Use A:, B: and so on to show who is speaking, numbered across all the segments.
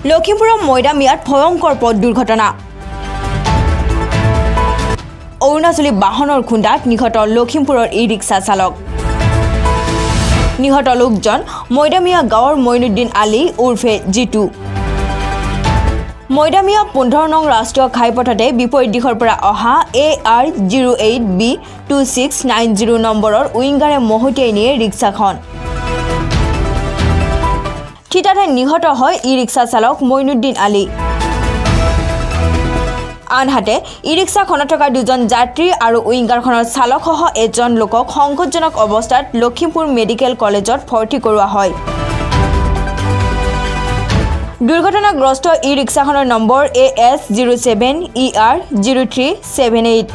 A: লখিমপুৰৰ মৈদামিয়াত ভয়ংকৰ পথ দুৰ্ঘটনা অৰুণাচলী বাহনৰ খুন্দাত নিহত লখিমপুৰৰ ই-ৰিক্সা চালক নিহত লোকজন মৈদামিয়া গাঁৱৰ মইনুদ্দিন আলী উৰ্ফে জিতু মৈদামিয়া 15 নং ৰাষ্ট্ৰীয় ঘাইপথতে বিপৰীত দিশৰ পৰা অহা AR08B2690 নম্বৰৰ উইংগাৰে মহতিয়াই নিয়ে ৰিক্সাখন ঠিতাতে নিহত হয় ই-ৰিক্সা চালক মইনুদ্দিন আলী আনহাতে ই-ৰিক্সাখনত থকা দুজন যাত্ৰী আৰু উইংগাৰখনৰ চালকসহ এজন লোকক সংকটজনক অৱস্থাত লখিমপুৰ মেডিকেল কলেজত ভৰ্তি কৰোৱা হয় দুৰ্ঘটনাগ্ৰস্ত ই-ৰিক্সাখনৰ নম্বৰ AS07ER0378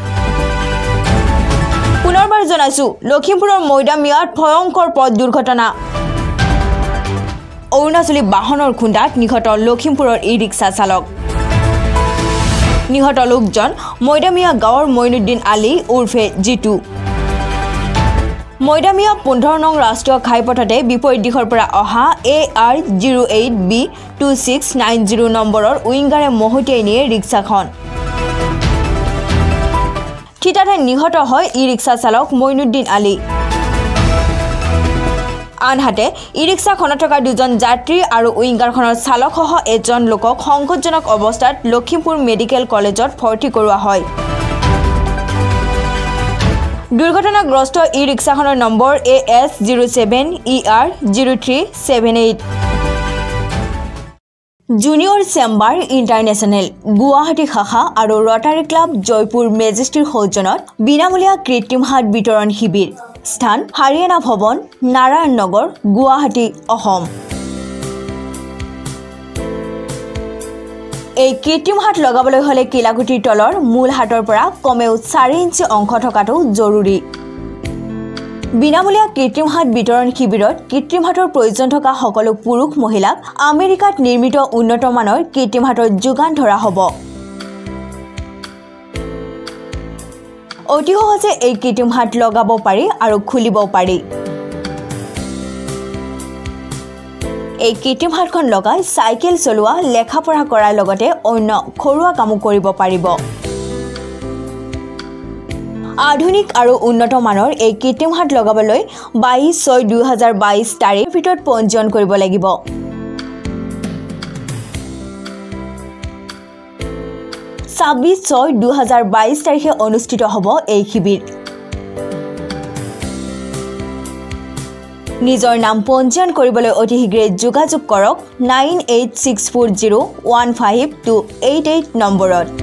A: পুনৰবাৰ জনাইছো লখিমপুৰৰ মৈদামিয়াত ভয়ংকৰ পথ দুৰ্ঘটনা অৰুণাচলী বাহনৰ খুন্দাত নিহত লখিমপুৰৰ ই-ৰিক্সা চালক নিহত লোকজন মৈদামিয়া গাঁৱৰ মইনুদ্দিন আলী উৰ্ফে জিতু মৈদামিয়া 15 নং ৰাষ্ট্ৰীয় ঘাইপথতে বিপৰীত দিশৰ পৰা অহা AR08B2690 নম্বৰৰ উইংগাৰে মহতিয়াই নিয়ে ৰিক্সাখন ঠিতাতে নিহত হয় ই-ৰিক্সা চালক মইনুদ্দিন আলী আনহাতে ই-ৰিক্সাখনত থকা দুজন যাত্ৰী আৰু উইংগাৰখনৰ চালকসহ এজন লোকক সংকটজনক অৱস্থাত লখিমপুৰ মেডিকেল কলেজত ভৰ্তি কৰোৱা হয় দুৰ্ঘটনাগ্ৰস্ত ই-ৰিক্সাখনৰ number AS07ER0378 junior chamber international Guwahati শাখা আৰু ৰটাৰী ক্লাব জয়পুৰ মেজেষ্টিৰ সৌজন্যত বিনামূলীয়া কৃত্ৰিম হাত বিতৰণ শিবিৰ স্থান হাৰিয়ানা ভৱন নাৰায়ণ নগৰ গুৱাহাটী অসম এই কৃত্ৰিম হাত লগাবলৈ হলে কিলাকুটিৰ তলৰ মূল হাতৰ পৰা কমেও 4 ইঞ্চি অংশ থকাটো জৰুৰী বিনামূলীয়া কৃত্ৰিম হাত বিতৰণ শিবিৰত কৃত্ৰিম হাতৰ প্ৰয়োজন থকা সকলো পুৰুষ মহিলাক আমেৰিকাত নিৰ্মিত উন্নত মানৰ কৃত্ৰিম হাতৰ যোগান ধৰা হ'ব অতি সহজে এই কৃত্ৰিম হাত লগাব পাৰি আৰু খুলিব পাৰি এই কৃত্ৰিম হাতখন লগাই সাইকেল চলোৱা লেখা পঢ়া কৰাৰ লগতে অন্য ঘৰুৱা কাম কৰিব পাৰিব আধুনিক আৰু উন্নত মানৰ এই কৃত্ৰিম হাত লগাবলৈ 22/6/2022 তাৰিখৰ ভিতৰত পঞ্জীয়ন কৰিব লাগিব 26/6/2022 তাৰিখে অনুষ্ঠিত হ'ব এই শিবিৰ নিজৰ নাম পঞ্জীয়ন কৰিবলৈ অতি শীঘ্ৰে যোগাযোগ কৰক 9864015288 নম্বৰত